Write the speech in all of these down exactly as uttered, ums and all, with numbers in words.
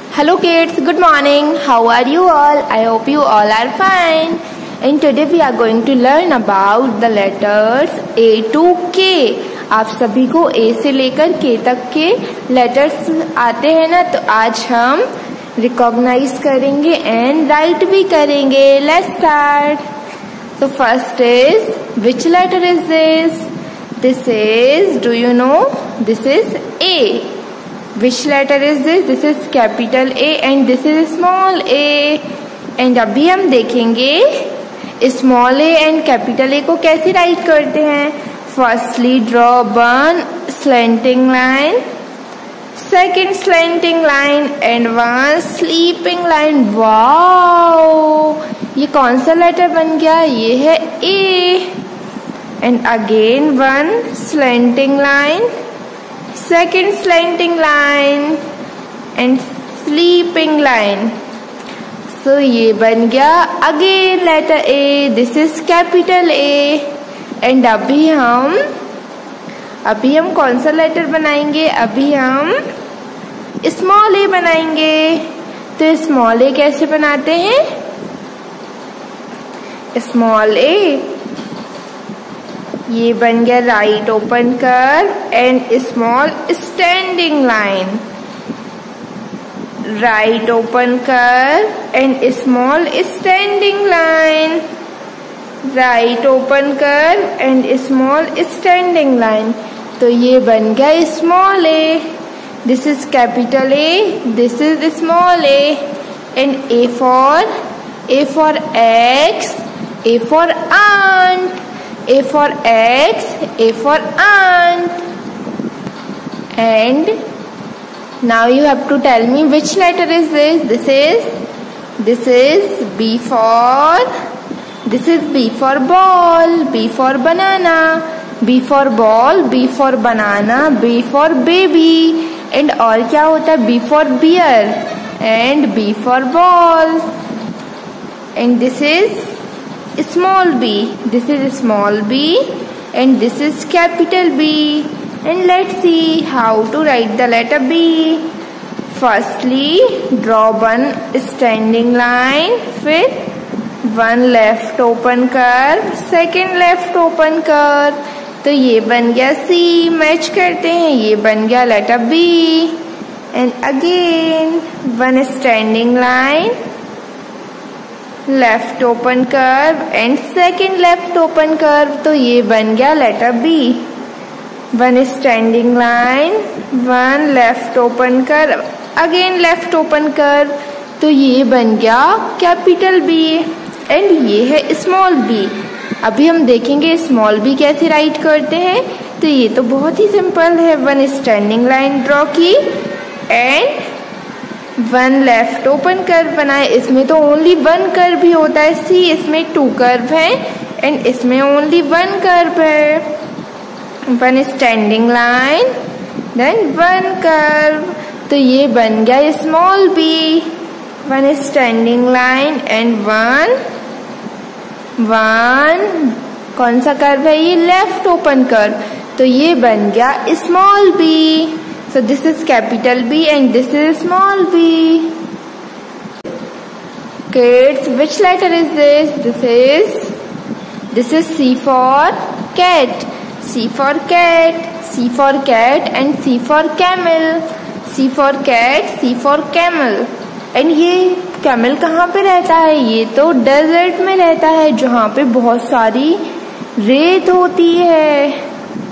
Hello kids, good morning. How are you all? I hope you all are fine. And today we are going to learn about the letters A to K. आप सभी को A से लेकर K तक के letters आते हैं ना, तो आज हम रिकॉग्नाइज करेंगे एंड राइट भी करेंगे. Let's start. So first is, which letter is this? This is, do you know? This is A. Which letter is this? This is capital A and this is small a. And अभी हम देखेंगे small a and capital A को कैसे right करते हैं. Firstly, draw one slanting line, second slanting line and one sleeping line. Wow! ये कौन सा लेटर बन गया? ये है A. And again one slanting line, second slanting line and sleeping line. So ये बन गया again letter A. This is capital A. And अभी हम अभी हम कौन सा लेटर बनाएंगे? अभी हम स्मॉल a बनाएंगे. तो स्मॉल a कैसे बनाते हैं? स्मॉल a, ये बन गया right open curve and small standing line. Right open curve and small standing line. Right open curve and small standing line. तो ये बन गया small A. This is capital A, this is small A. And A for A for ax, A for ant, A for X, A for ant. And now you have to tell me which letter is this. This is this is B for this is B for ball, B for banana, B for ball, B for banana, B for baby. And और क्या होता है? B for bear and B for ball. And this is small b. This is small b and this is capital B. And let's see how to write the letter B. Firstly, draw one standing line with one left open curve, second left open curve. तो ये बन गया C. Match करते हैं. ये बन गया letter B. And again one standing line, left open curve and second left open curve. तो ये बन गया letter B. One standing line, one left open curve, again left open curve. तो ये बन गया कैपिटल बी. एंड ये है स्मॉल बी. अभी हम देखेंगे स्मॉल बी कैसे राइट करते हैं. तो ये तो बहुत ही सिंपल है. वन स्टैंडिंग लाइन ड्रॉ की and one left open curve बनाए. इसमें तो ओनली वन कर्व ही होता है. सी इसमें टू कर्व है एंड इसमें ओनली वन कर्व है. One standing line then one curve. तो ये बन गया small B. One standing line and one one कौन सा कर्व है? ये लेफ्ट ओपन कर्व. तो ये बन गया small B. So this is capital B and this is small b. Kids, which letter is this? This is this is C for cat. C for cat, C for cat and C for camel. C for cat, C for camel. And ये camel कहाँ पे रहता है? ये तो desert में रहता है जहाँ पे बहुत सारी रेत होती है.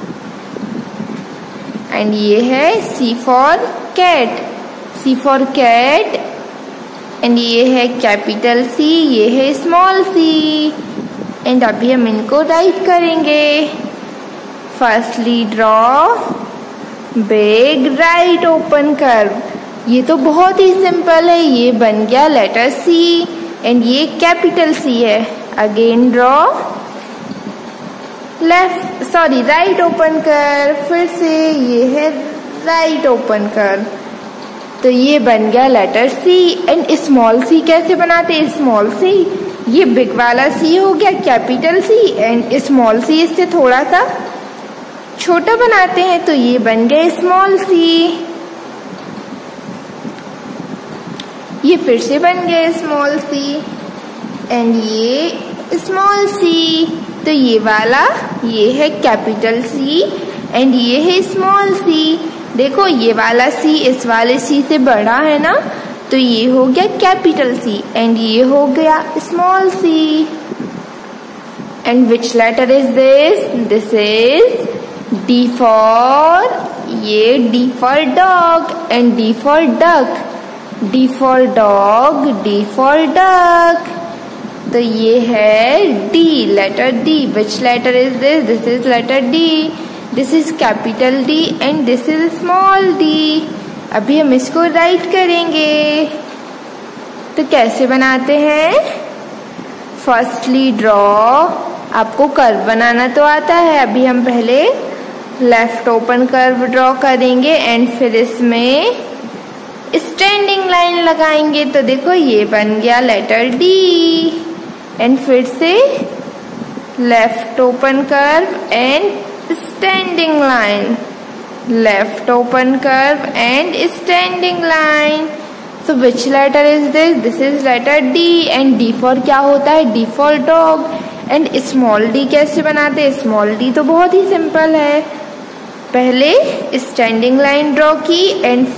एंड ये है C for cat, C for cat and ये है कैपिटल C, ये है स्मॉल c. एंड अभी हम इनको राइट करेंगे. Firstly draw big right open curve. ये तो बहुत ही सिंपल है. ये बन गया लेटर C एंड ये कैपिटल C है. Again draw left sorry right open curve. फिर से ये है राइट ओपन कर्व. तो ये बन गया letter C. And small c कैसे बनाते हैं? स्मॉल c, ये बिग वाला C हो गया capital C and small c इससे थोड़ा सा छोटा बनाते हैं. तो ये बन गया स्मॉल c. ये फिर से बन गया स्मॉल सी, एंड ये स्मॉल सी। तो ये वाला ये है कैपिटल सी एंड ये है स्मॉल सी। देखो ये वाला सी इस वाले सी से बड़ा है ना, तो ये हो गया कैपिटल सी एंड ये हो गया small C. And which letter is this? This is D for, ये D for dog and D for duck, D for dog, D for duck. तो ये है D, letter D. Which letter is this? This is letter D. This is capital D and this is small D. अभी हम इसको write करेंगे। तो कैसे बनाते हैं? फर्स्टली ड्रॉ, आपको कर्व बनाना तो आता है। अभी हम पहले लेफ्ट ओपन कर्व ड्रॉ करेंगे एंड फिर इसमें स्टैंडिंग लाइन लगाएंगे। तो देखो ये बन गया लेटर डी। एंड फिर से left open curve and standing line, left open curve and standing line. So which letter is this? This is letter D and D for क्या होता है? D for dog। and small d कैसे बनाते हैं? small d तो बहुत ही simple है। पहले स्टैंडिंग लाइन ड्रॉ की एंड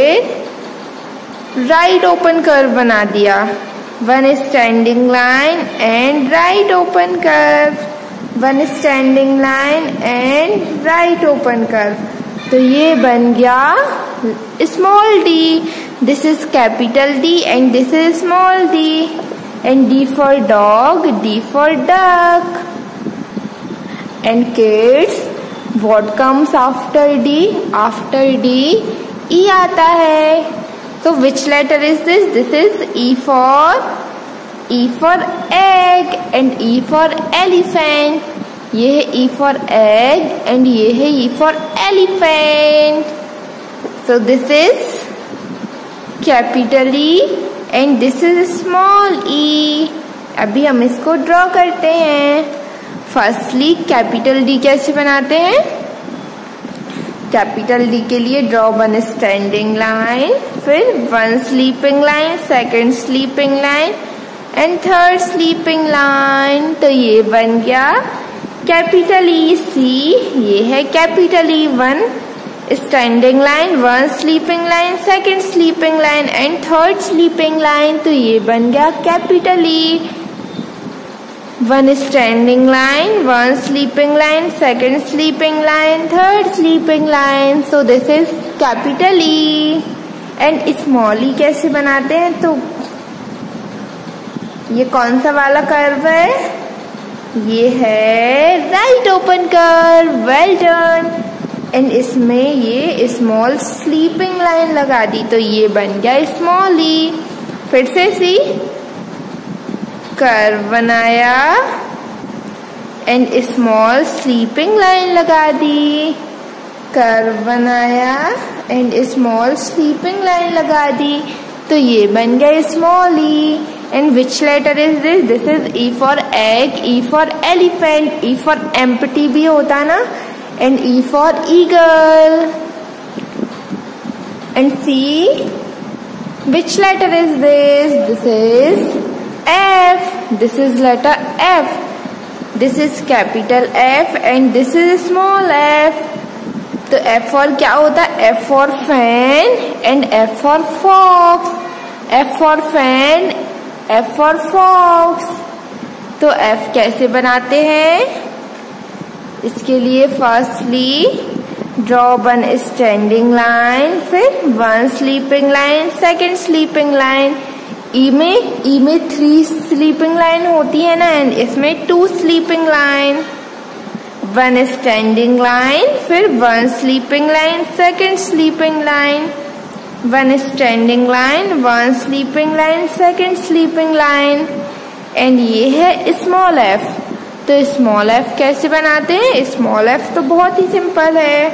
फिर राइट ओपन कर्व बना दिया। One standing line and right open curve, one standing line and right open curve. तो ये बन गया small D. This is capital D and this is small D. And D for dog, D for duck. And kids, what comes after D? After D E आता है। तो which letter is this? This is E for, E for egg and E for elephant। ये है E for egg and ये है E for elephant। So this is capital E and this is small e। अभी हम इसको draw करते हैं। Firstly capital D कैसे बनाते हैं? कैपिटल D के लिए ड्रॉ वन स्टैंडिंग लाइन, फिर one sleeping line, second sleeping line and third sleeping line. तो ये बन गया कैपिटल ई सी। ये है capital E. One standing line, one sleeping line, second sleeping line and third sleeping line. तो ये बन गया capital E. One standing line, one sleeping line, second sleeping line, third sleeping line. So this is capital E. And small E कैसे बनाते हैं? तो ये कौन सा वाला कर्व है? ये है right open curve. Well done. And इसमें ये स्मॉल स्लीपिंग लाइन लगा दी, तो ये बन गया स्मॉल ई। फिर से सी, कर्व बनाया एंड स्मॉल स्लीपिंग लाइन लगा दी, कर्व बनाया एंड स्मॉल स्लीपिंग लाइन लगा दी। तो ये बन गया small E. And which letter is this? This is E for egg, E for elephant, E for empty भी होता ना, and E for eagle। And see, which letter is this? This is F. This is letter F. This is capital F and this is small f। तो F for क्या होता है? F for fan and F for fox। F for fan, F for fox। तो F कैसे बनाते हैं? इसके लिए firstly draw one standing line, फिर one sleeping line, second sleeping line. E में ई में थ्री स्लीपिंग लाइन होती है ना, एंड इसमें two sleeping line. One standing line, फिर one sleeping line, second sleeping line, one standing line, one sleeping line, second sleeping line. And ये है small F. तो स्मॉल एफ कैसे बनाते हैं? स्मॉल एफ तो बहुत ही सिंपल है।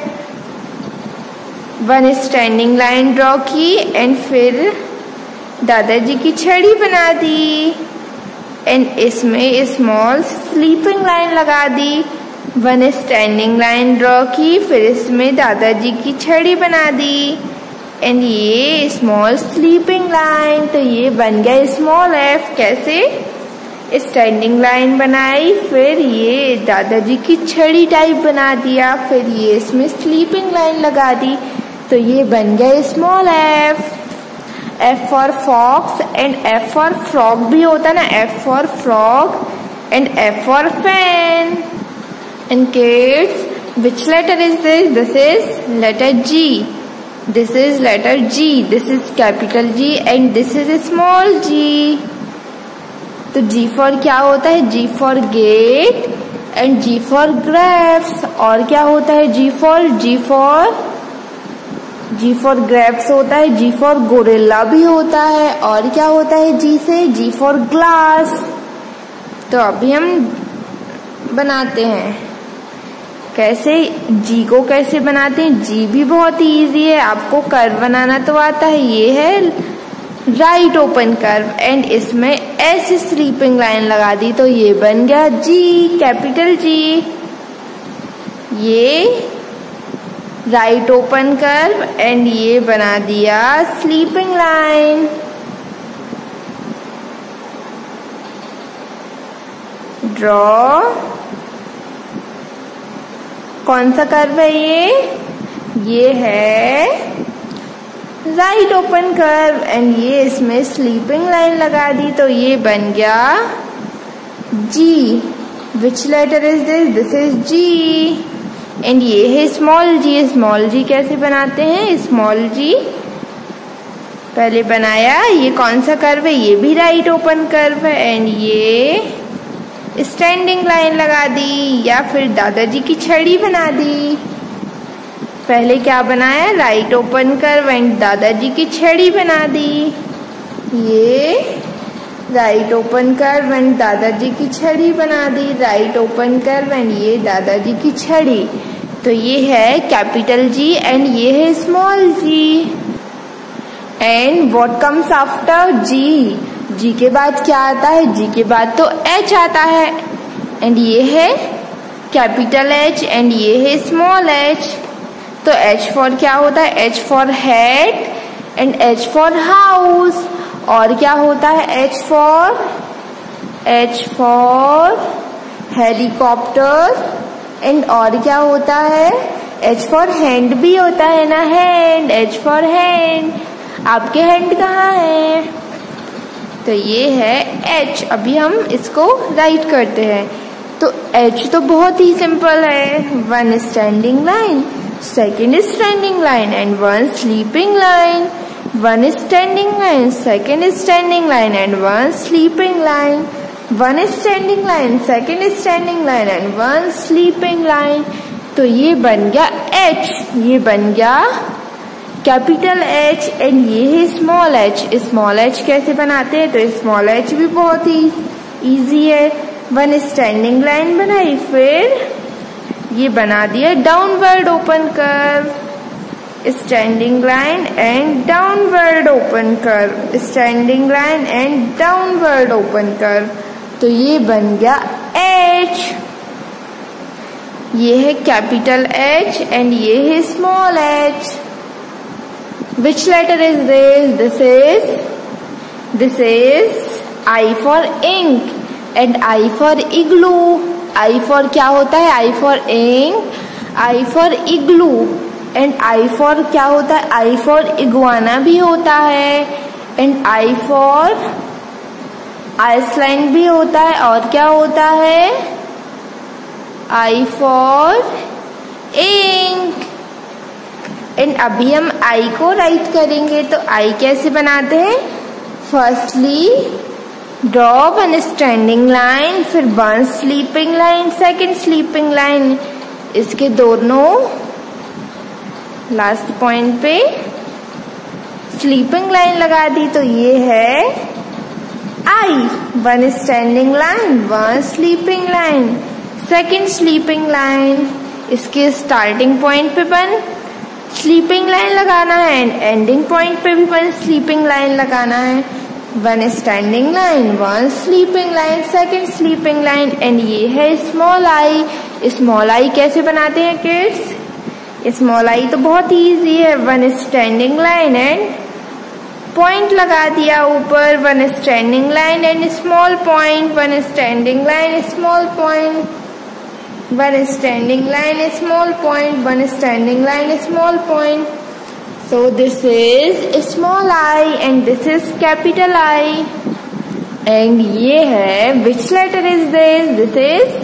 वन स्टैंडिंग लाइन ड्रॉ की एंड फिर दादाजी की छड़ी बना दी एंड इसमें स्मॉल स्लीपिंग लाइन लगा दी। वन स्टैंडिंग लाइन ड्रॉ की, फिर इसमें दादाजी की छड़ी बना दी एंड ये स्मॉल स्लीपिंग लाइन, तो ये बन गया स्मॉल एफ। कैसे? स्टैंडिंग लाइन बनाई, फिर ये दादाजी की छड़ी टाइप बना दिया, फिर ये इसमें स्लीपिंग लाइन लगा दी, तो ये बन गया small F. F for fox and F for frog भी होता है ना, F for frog and F for fan. And kids, which letter is this? This is letter G. This is letter G. This is capital G and this is small g. तो G for क्या होता है? G for gate and G for grapes. और क्या होता है G for? G for G for grapes होता है, G for gorilla भी होता है, और क्या होता है G से? G for glass. तो अभी हम बनाते हैं। कैसे जी को कैसे बनाते हैं? जी भी बहुत इजी है, आपको कर्व बनाना तो आता है। ये है राइट ओपन कर्व एंड इसमें ऐसे स्लीपिंग लाइन लगा दी, तो ये बन गया जी, कैपिटल जी। ये राइट ओपन कर्व एंड ये बना दिया स्लीपिंग लाइन। ड्रॉ। कौन सा कर्व है ये? ये है राइट ओपन कर्व एंड ये इसमें स्लीपिंग लाइन लगा दी, तो ये बन गया G. Which letter is this? This is G. And ये है स्मॉल जी। स्मॉल जी कैसे बनाते हैं? स्मॉल जी पहले बनाया, ये कौन सा कर्व है? ये भी राइट ओपन कर्व है एंड ये स्टैंडिंग लाइन लगा दी, या फिर दादाजी की छड़ी बना दी। पहले क्या बनाया? राइट ओपन कर्व एंड दादाजी की छड़ी बना दी। ये राइट ओपन कर्व एंड दादाजी की छड़ी बना दी, राइट ओपन कर्व एंड ये दादाजी की छड़ी। तो ये है कैपिटल जी एंड ये है small G. And what comes after G? G के बाद क्या आता है? जी के बाद तो एच आता है एंड ये है कैपिटल एच एंड ये है स्मॉल एच। तो एच फॉर क्या होता है? H for head and H for house. और क्या होता है? H for H for helicopter and और क्या होता है? एच फॉर हैंड भी होता है ना, हैंड। H for hand. आपके हैंड कहाँ है? तो ये है एच। अभी हम इसको राइट करते हैं। तो एच तो बहुत ही सिंपल है, one standing line, second standing line and one sleeping line. One standing line, second standing line and one sleeping line. One standing line, second standing line and one sleeping line. तो ये बन गया H, ये बन गया capital H and ये है small H. Small H कैसे बनाते हैं? तो स्मॉल एच भी बहुत ही इजी है। वन स्टैंडिंग लाइन बनाई, फिर ये बना दिया downward open curve, standing line and downward open curve, standing line and downward open curve. तो ये बन गया एच। ये है कैपिटल एच एंड ये है small H. Which letter is this? This is this is I for ink and I for igloo. I for क्या होता है? I for ink, I for igloo and I for क्या होता है? I for iguana भी होता है and I for Iceland भी होता है, और क्या होता है? I for ink। एंड अभी हम आई को राइट करेंगे। तो आई कैसे बनाते हैं? Firstly draw one standing line, फिर one sleeping line, second sleeping line. इसके दोनों लास्ट पॉइंट पे स्लीपिंग लाइन लगा दी, तो ये है I. One standing line, one sleeping line, second sleeping line. इसके स्टार्टिंग पॉइंट पे वन स्लीपिंग लाइन लगाना है एंड एंडिंग पॉइंट पे भी वन स्लीपिंग लाइन लगाना है। One standing line, one sleeping line, second sleeping line and ये है स्मॉल आई। स्मॉल आई कैसे बनाते हैं किड्स? स्मॉल आई तो बहुत इजी है, one standing line and point लगा दिया ऊपर, one standing line and small point, one standing line small point, one standing line small point, one standing line small point. So this is small I and this is capital I. And ये है, which letter is this? This is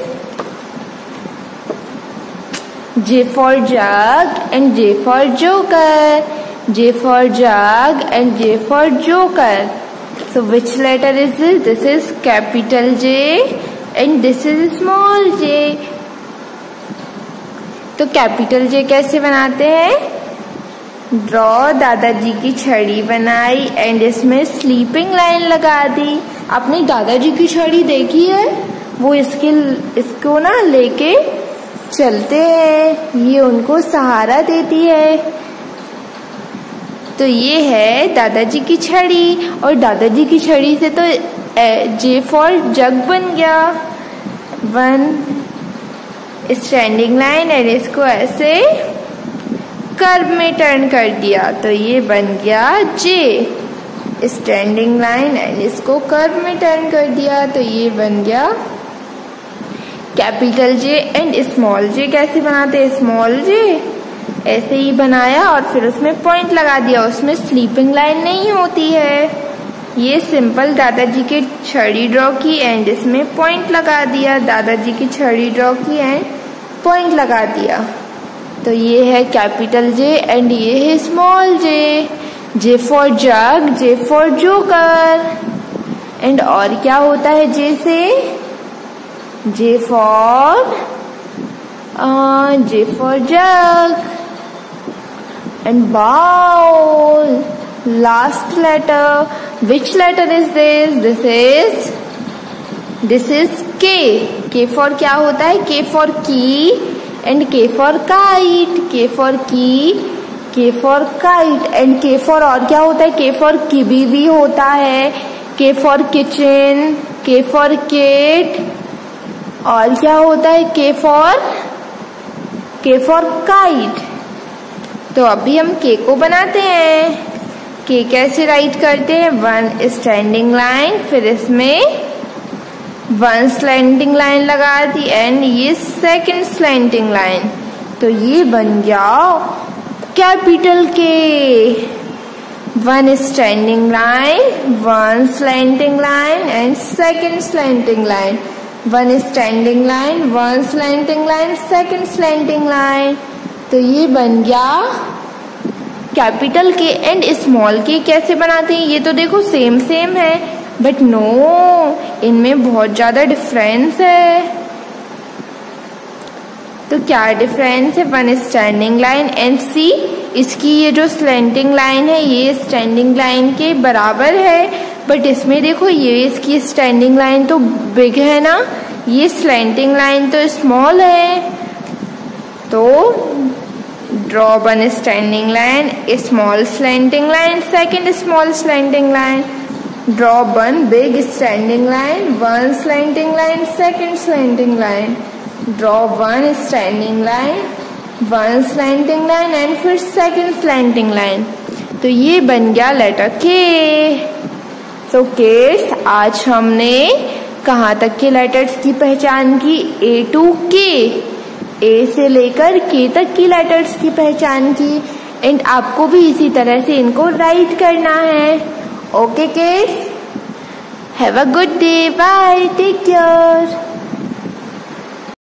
J for jug and J for joker. J for jug and J for joker. So which letter is this? This is capital J and this is small j. तो capital J कैसे बनाते हैं? Draw दादाजी की छड़ी बनाई and इसमें sleeping line लगा दी. आपने दादाजी की छड़ी देखी है? वो इसके इसको ना लेके चलते हैं, ये उनको सहारा देती है. तो ये है दादाजी की छड़ी और दादाजी की छड़ी से तो जे फॉर जग बन गया. वन स्टैंडिंग लाइन एंड इसको ऐसे कर्व में टर्न कर दिया तो ये बन गया जे. स्टैंडिंग लाइन एंड इसको कर्व में टर्न कर दिया तो ये बन गया capital J. And small J कैसे बनाते हैं? स्मॉल जे ऐसे ही बनाया और फिर उसमें पॉइंट लगा दिया, उसमें स्लीपिंग लाइन नहीं होती है. ये सिंपल दादाजी की छड़ी ड्रॉ की एंड इसमें पॉइंट लगा दिया, दादाजी की छड़ी ड्रॉ की एंड पॉइंट लगा दिया. तो ये है कैपिटल जे एंड ये है small J. J for jug, J for joker. And और क्या होता है जे से? J for J for jug and bowl. Last letter, which letter is this? This is this is K. K for क्या होता है? के फॉर की and K for kite. के for key, K for kite and K for और क्या होता है? K for किबी भी होता है, K for kitchen, K for Kate. और क्या होता है? के फॉर के फॉर काइट. तो अभी हम के को बनाते हैं. के कैसे राइट करते हैं? वन स्टैंडिंग लाइन, फिर इसमें वन स्लैंटिंग लाइन लगा दी एंड ये सेकंड स्लैंटिंग लाइन. तो ये बन गया capital K. One standing line, one slanting line and second slanting line, one standing line, one slanting line, second slanting line. तो ये बन गया कैपिटल के. एंड स्मॉल के कैसे बनाते हैं? ये तो देखो सेम सेम है, बट नो, इनमें बहुत ज्यादा डिफरेंस है. तो क्या डिफरेंस है? One standing line and see, इसकी ये जो स्लैंटिंग लाइन है ये स्टैंडिंग लाइन के बराबर है, बट इसमें देखो ये इसकी स्टैंडिंग लाइन तो बिग है ना, ये स्लैंटिंग लाइन तो स्मॉल है. तो draw one standing line, small slanting line, second small slanting line. Draw one big standing line, one slanting line, second slanting line. Draw one standing line, one slanting line and फिर second slanting line. तो ये बन गया letter के. So kids, आज हमने कहाँ तक के लेटर्स की पहचान की? ए टू के. ए से लेकर के तक की लेटर्स की पहचान की. एंड आपको भी इसी तरह से इनको राइट करना है. Okay kids, have a good day. Bye. Take care.